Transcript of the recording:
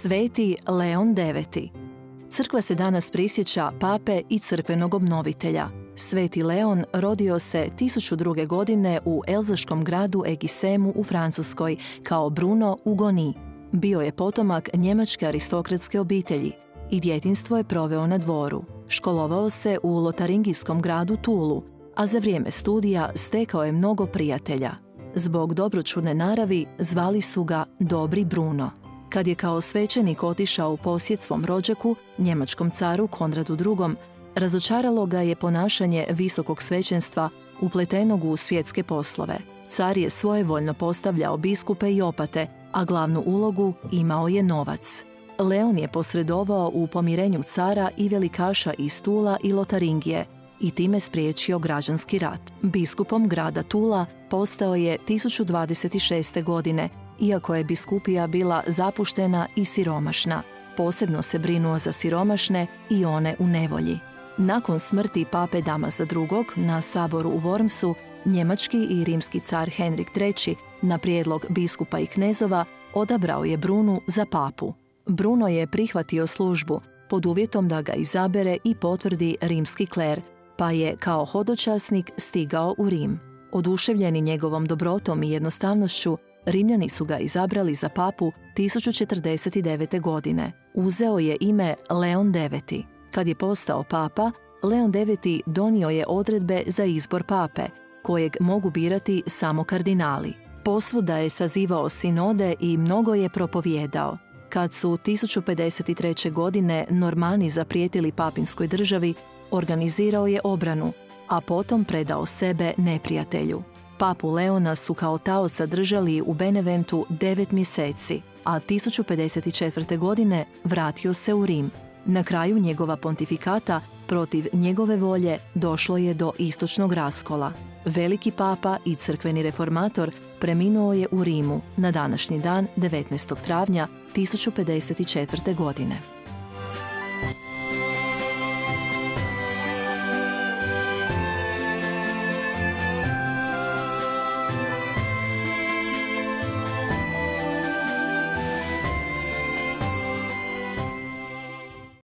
Sveti Leon IX. Crkva se danas prisjeća pape i crkvenog obnovitelja. Sveti Leon rodio se 1002. godine u elzaškom gradu Egisemu u Francuskoj kao Bruno Ugoni. Bio je potomak njemačke aristokratske obitelji i djetinjstvo je proveo na dvoru. Školovao se u lotaringijskom gradu Tulu, a za vrijeme studija stekao je mnogo prijatelja. Zbog dobročudne naravi zvali su ga Dobri Bruno. Kad je kao svećenik otišao u posjet svom rođaku, njemačkom caru Konradu II, razočaralo ga je ponašanje visokog svećenstva upletenog u svjetske poslove. Car je svojevoljno postavljao biskupe i opate, a glavnu ulogu imao je novac. Leon je posredovao u pomirenju cara i velikaša iz Tula i Lotaringije i time spriječio građanski rat. Biskupom grada Tula postao je 1026. godine, iako je biskupija bila zapuštena i siromašna. Posebno se brinuo za siromašne i one u nevolji. Nakon smrti pape Damasa II. Na saboru u Wormsu, njemački i rimski car Henrik III. Na prijedlog biskupa i knezova odabrao je Brunu za papu. Bruno je prihvatio službu pod uvjetom da ga izabere i potvrdi rimski kler, pa je kao hodočasnik stigao u Rim. Oduševljeni njegovom dobrotom i jednostavnošću, Rimljani su ga izabrali za papu 1049. godine. Uzeo je ime Leon IX. Kad je postao papa, Leon IX donio je odredbe za izbor pape, kojeg mogu birati samo kardinali. Posvuda je sazivao sinode i mnogo je propovijedao. Kad su 1053. godine Normani zaprijetili papinskoj državi, organizirao je obranu, a potom predao sebe neprijatelju. Papu Leona su kao taoca držali u Beneventu 9 mjeseci, a 1054. godine vratio se u Rim. Na kraju njegova pontifikata, protiv njegove volje, došlo je do istočnog raskola. Veliki papa i crkveni reformator preminuo je u Rimu na današnji dan 19. travnja 1054. godine.